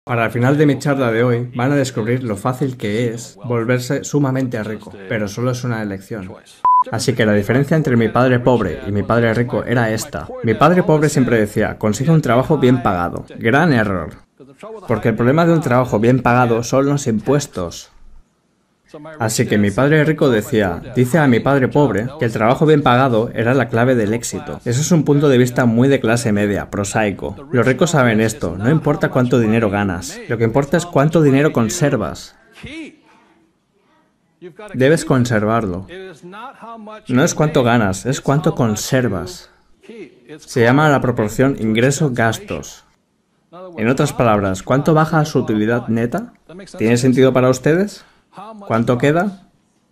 Para el final de mi charla de hoy, van a descubrir lo fácil que es volverse sumamente rico, pero solo es una elección. Así que la diferencia entre mi padre pobre y mi padre rico era esta. Mi padre pobre siempre decía, consigue un trabajo bien pagado. Gran error. Porque el problema de un trabajo bien pagado son los impuestos. Así que mi padre rico decía, dice a mi padre pobre, que el trabajo bien pagado era la clave del éxito. Eso es un punto de vista muy de clase media, prosaico. Los ricos saben esto, no importa cuánto dinero ganas, lo que importa es cuánto dinero conservas. Debes conservarlo. No es cuánto ganas, es cuánto conservas. Se llama la proporción ingreso-gastos. En otras palabras, ¿cuánto baja su utilidad neta? ¿Tiene sentido para ustedes? ¿Cuánto queda?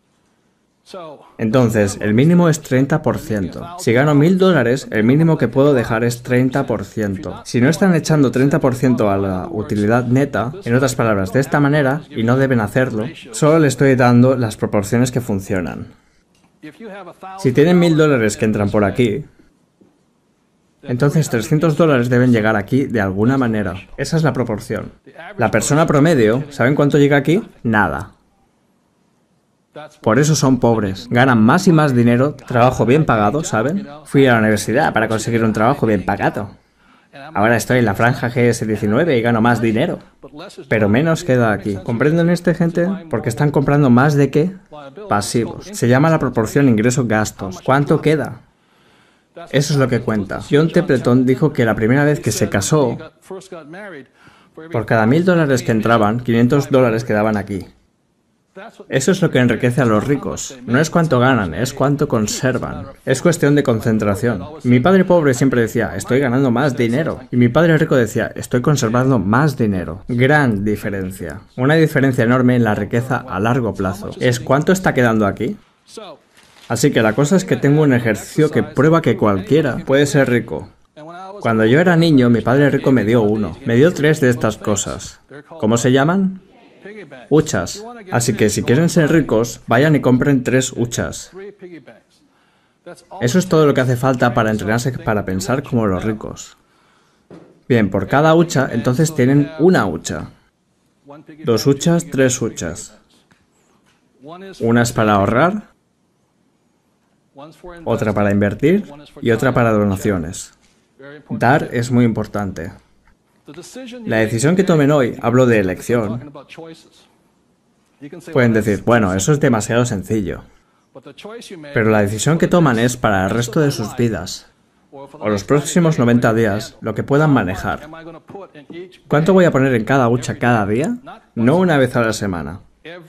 Entonces, el mínimo es 30%. Si gano $1000, el mínimo que puedo dejar es 30%. Si no están echando 30% a la utilidad neta, en otras palabras, de esta manera, y no deben hacerlo, solo le estoy dando las proporciones que funcionan. Si tienen $1000 que entran por aquí, entonces $300 deben llegar aquí de alguna manera. Esa es la proporción. La persona promedio, ¿saben cuánto llega aquí? Nada. Por eso son pobres. Ganan más y más dinero, trabajo bien pagado, ¿saben? Fui a la universidad para conseguir un trabajo bien pagado. Ahora estoy en la franja GS19 y gano más dinero. Pero menos queda aquí. ¿Comprenden este, gente? Porque están comprando más de qué? Pasivos. Se llama la proporción ingreso-gastos. ¿Cuánto queda? Eso es lo que cuenta. John Templeton dijo que la primera vez que se casó, por cada $1000 que entraban, $500 quedaban aquí. Eso es lo que enriquece a los ricos. No es cuánto ganan, es cuánto conservan. Es cuestión de concentración. Mi padre pobre siempre decía, estoy ganando más dinero. Y mi padre rico decía, estoy conservando más dinero. Gran diferencia. Una diferencia enorme en la riqueza a largo plazo. ¿Es cuánto está quedando aquí? Así que la cosa es que tengo un ejercicio que prueba que cualquiera puede ser rico. Cuando yo era niño, mi padre rico me dio uno. Me dio 3 de estas cosas. ¿Cómo se llaman? Huchas. Así que si quieren ser ricos, vayan y compren 3 huchas. Eso es todo lo que hace falta para entrenarse para pensar como los ricos. Bien, por cada hucha, entonces tienen una hucha. 2 huchas, 3 huchas. Una es para ahorrar, otra para invertir y otra para donaciones. Dar es muy importante. La decisión que tomen hoy, hablo de elección. Pueden decir, bueno, eso es demasiado sencillo. Pero la decisión que toman es para el resto de sus vidas, o los próximos 90 días, lo que puedan manejar. ¿Cuánto voy a poner en cada hucha cada día? No una vez a la semana.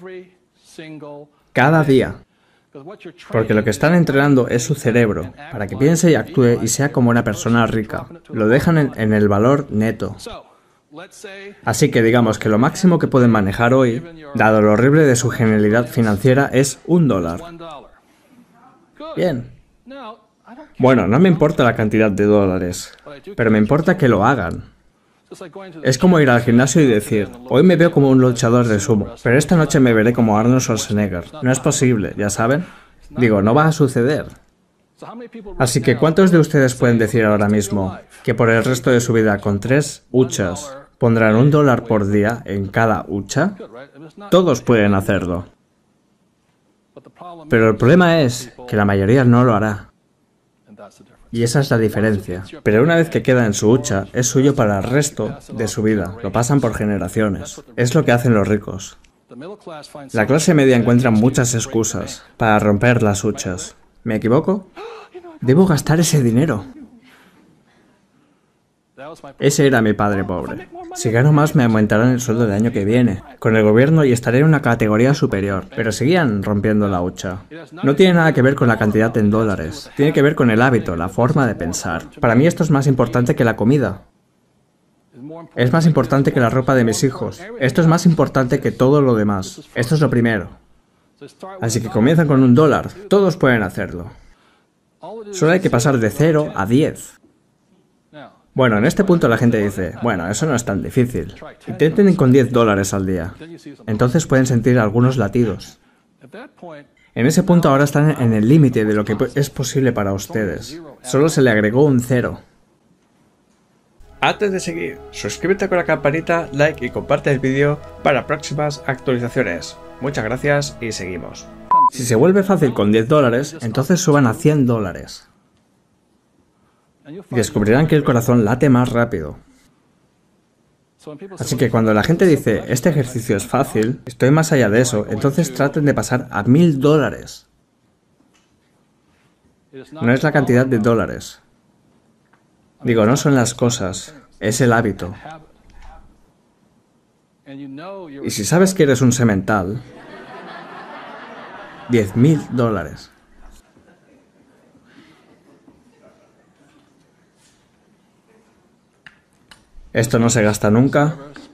Cada día. Porque lo que están entrenando es su cerebro, para que piense y actúe y sea como una persona rica. Lo dejan en el valor neto. Así que digamos que lo máximo que pueden manejar hoy, dado lo horrible de su genialidad financiera, es $1. Bien. Bueno, no me importa la cantidad de dólares, pero me importa que lo hagan. Es como ir al gimnasio y decir, hoy me veo como un luchador de sumo, pero esta noche me veré como Arnold Schwarzenegger. No es posible, ¿ya saben? Digo, no va a suceder. Así que, ¿cuántos de ustedes pueden decir ahora mismo que por el resto de su vida con 3 huchas pondrán $1 por día en cada hucha? Todos pueden hacerlo. Pero el problema es que la mayoría no lo hará. Y esa es la diferencia. Pero una vez que queda en su hucha, es suyo para el resto de su vida. Lo pasan por generaciones. Es lo que hacen los ricos. La clase media encuentra muchas excusas para romper las huchas. ¿Me equivoco? Debo gastar ese dinero. Ese era mi padre pobre. Si gano más me aumentarán el sueldo del año que viene, con el gobierno, y estaré en una categoría superior. Pero seguían rompiendo la hucha. No tiene nada que ver con la cantidad en dólares. Tiene que ver con el hábito, la forma de pensar. Para mí esto es más importante que la comida. Es más importante que la ropa de mis hijos. Esto es más importante que todo lo demás. Esto es lo primero. Así que comienzan con $1. Todos pueden hacerlo. Solo hay que pasar de 0 a 10. Bueno, en este punto la gente dice, bueno, eso no es tan difícil. Intenten con $10 al día. Entonces pueden sentir algunos latidos. En ese punto ahora están en el límite de lo que es posible para ustedes. Solo se le agregó un 0. Antes de seguir, suscríbete con la campanita, like y comparte el vídeo para próximas actualizaciones. Muchas gracias y seguimos. Si se vuelve fácil con $10, entonces suban a $100. Y descubrirán que el corazón late más rápido. Así que cuando la gente dice, este ejercicio es fácil, estoy más allá de eso, entonces traten de pasar a $1000. No es la cantidad de dólares. Digo, no son las cosas, es el hábito. Y si sabes que eres un semental, $10.000. Esto no se gasta nunca.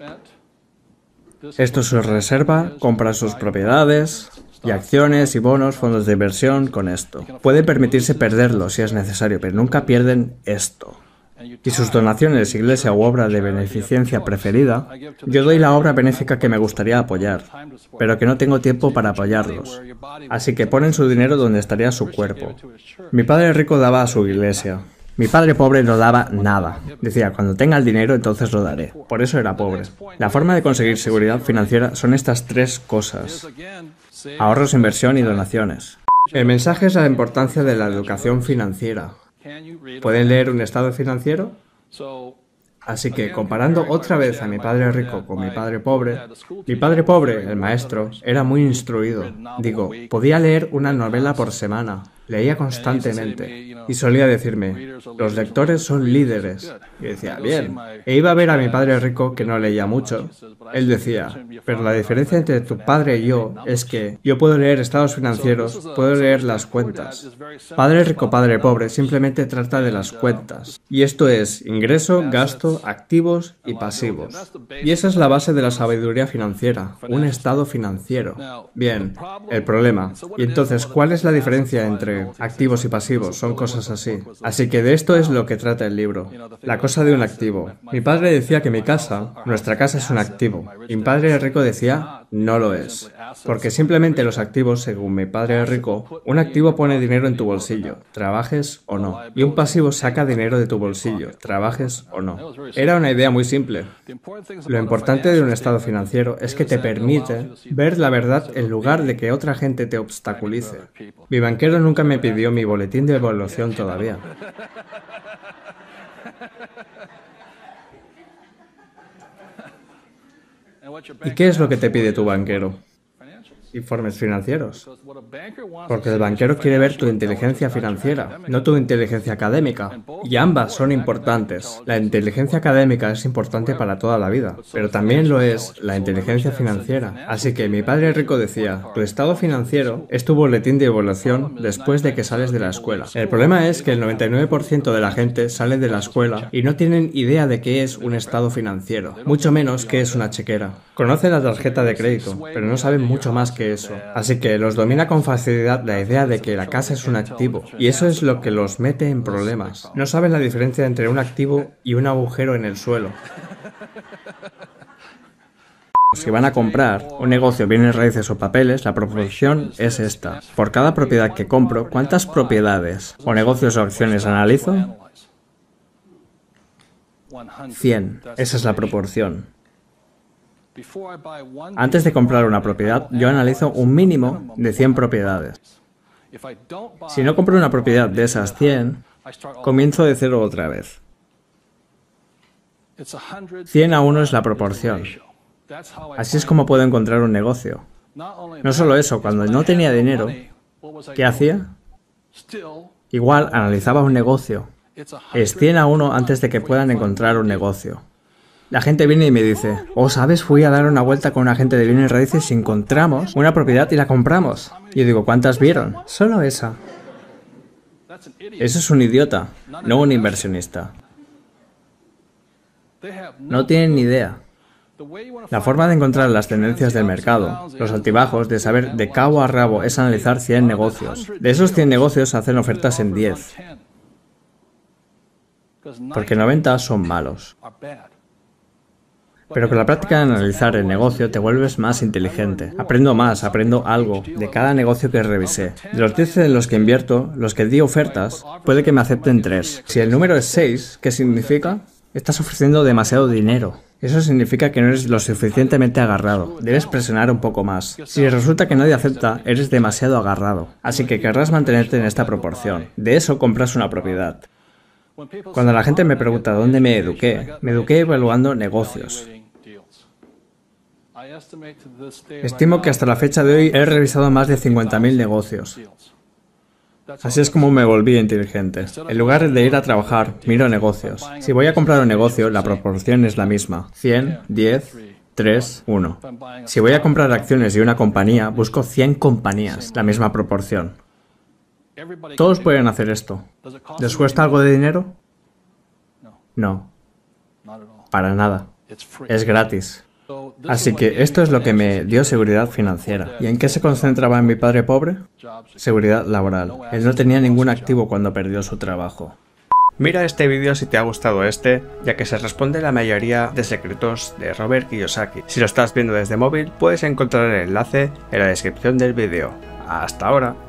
Esto es su reserva, compra sus propiedades y acciones y bonos, fondos de inversión con esto. Puede permitirse perderlo si es necesario, pero nunca pierden esto. Y sus donaciones, iglesia u obra de beneficencia preferida, yo doy la obra benéfica que me gustaría apoyar, pero que no tengo tiempo para apoyarlos. Así que ponen su dinero donde estaría su cuerpo. Mi padre rico daba a su iglesia. Mi padre pobre no daba nada. Decía, cuando tenga el dinero, entonces lo daré. Por eso era pobre. La forma de conseguir seguridad financiera son estas tres cosas: ahorros, inversión y donaciones. El mensaje es la importancia de la educación financiera. ¿Pueden leer un estado financiero? Así que, comparando otra vez a mi padre rico con mi padre pobre, el maestro, era muy instruido. Digo, podía leer una novela por semana. Leía constantemente y solía decirme, los lectores son líderes. Y decía, bien. E iba a ver a mi padre rico que no leía mucho. Él decía, pero la diferencia entre tu padre y yo es que yo puedo leer estados financieros, puedo leer las cuentas. Padre rico, padre pobre simplemente trata de las cuentas. Y esto es ingreso, gasto, activos y pasivos. Y esa es la base de la sabiduría financiera, un estado financiero. Bien, el problema. Y entonces, ¿cuál es la diferencia entre activos y pasivos? Son cosas así. Así que de esto es lo que trata el libro. La cosa de un activo. Mi padre decía que nuestra casa es un activo. Y mi padre rico decía, no lo es. Porque simplemente los activos, según mi padre rico, un activo pone dinero en tu bolsillo, trabajes o no. Y un pasivo saca dinero de tu bolsillo, trabajes o no. Era una idea muy simple. Lo importante de un estado financiero es que te permite ver la verdad en lugar de que otra gente te obstaculice. Mi banquero nunca me pidió mi boletín de evaluación todavía. ¿Y qué es lo que te pide tu banquero? Informes financieros. Porque el banquero quiere ver tu inteligencia financiera, no tu inteligencia académica. Y ambas son importantes. La inteligencia académica es importante para toda la vida, pero también lo es la inteligencia financiera. Así que mi padre rico decía, tu estado financiero es tu boletín de evaluación después de que sales de la escuela. El problema es que el 99% de la gente sale de la escuela y no tienen idea de qué es un estado financiero, mucho menos qué es una chequera. Conocen la tarjeta de crédito, pero no saben mucho más que eso. Así que los domina con facilidad la idea de que la casa es un activo, y eso es lo que los mete en problemas. No saben la diferencia entre un activo y un agujero en el suelo. Si van a comprar un negocio, bienes raíces o papeles, la proporción es esta. Por cada propiedad que compro, ¿cuántas propiedades o negocios o acciones analizo? 100. Esa es la proporción. Antes de comprar una propiedad, yo analizo un mínimo de 100 propiedades. Si no compro una propiedad de esas 100, comienzo de cero otra vez. 100:1 es la proporción. Así es como puedo encontrar un negocio. No solo eso, cuando no tenía dinero, ¿qué hacía? Igual analizaba un negocio. Es 100:1 antes de que puedan encontrar un negocio. La gente viene y me dice, oh, ¿sabes? Fui a dar una vuelta con un agente de bienes raíces y encontramos una propiedad y la compramos. Y yo digo, ¿cuántas vieron? Solo esa. Eso es un idiota, no un inversionista. No tienen ni idea. La forma de encontrar las tendencias del mercado, los altibajos, de saber de cabo a rabo, es analizar 100 negocios. De esos 100 negocios hacen ofertas en 10. Porque 90 son malos. Pero con la práctica de analizar el negocio te vuelves más inteligente. Aprendo algo de cada negocio que revisé. De los 10 en los que invierto, los que di ofertas, puede que me acepten 3. Si el número es 6, ¿qué significa? Estás ofreciendo demasiado dinero. Eso significa que no eres lo suficientemente agarrado. Debes presionar un poco más. Si resulta que nadie acepta, eres demasiado agarrado. Así que querrás mantenerte en esta proporción. De eso compras una propiedad. Cuando la gente me pregunta dónde me eduqué evaluando negocios. Estimo que hasta la fecha de hoy he revisado más de 50.000 negocios. Así es como me volví inteligente. En lugar de ir a trabajar, miro negocios. Si voy a comprar un negocio, la proporción es la misma. 100, 10, 3, 1. Si voy a comprar acciones de una compañía, busco 100 compañías, la misma proporción. Todos pueden hacer esto. ¿Les cuesta algo de dinero? No. Para nada. Es gratis. Así que esto es lo que me dio seguridad financiera. ¿Y en qué se concentraba mi padre pobre? Seguridad laboral. Él no tenía ningún activo cuando perdió su trabajo. Mira este vídeo si te ha gustado ya que se responde la mayoría de secretos de Robert Kiyosaki. Si lo estás viendo desde móvil, puedes encontrar el enlace en la descripción del vídeo. ¡Hasta ahora!